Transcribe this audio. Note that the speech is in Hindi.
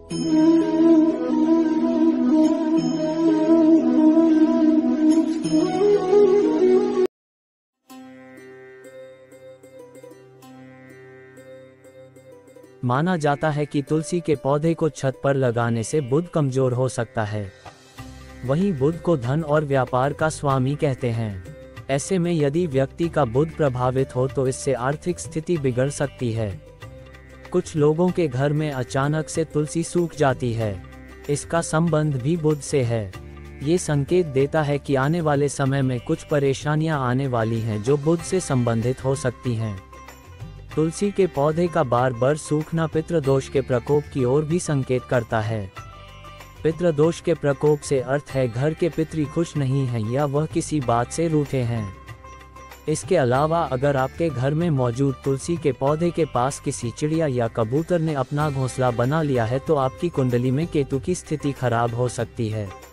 माना जाता है कि तुलसी के पौधे को छत पर लगाने से बुध कमजोर हो सकता है। वहीं बुध को धन और व्यापार का स्वामी कहते हैं। ऐसे में यदि व्यक्ति का बुध प्रभावित हो तो इससे आर्थिक स्थिति बिगड़ सकती है। कुछ लोगों के घर में अचानक से तुलसी सूख जाती है। इसका संबंध भी बुध से है। ये संकेत देता है कि आने वाले समय में कुछ परेशानियां आने वाली हैं जो बुध से संबंधित हो सकती हैं। तुलसी के पौधे का बार बार सूखना पितृदोष के प्रकोप की ओर भी संकेत करता है। पितृदोष के प्रकोप से अर्थ है घर के पितृ खुश नहीं हैं या वह किसी बात से रूठे हैं। इसके अलावा अगर आपके घर में मौजूद तुलसी के पौधे के पास किसी चिड़िया या कबूतर ने अपना घोंसला बना लिया है तो आपकी कुंडली में केतु की स्थिति खराब हो सकती है।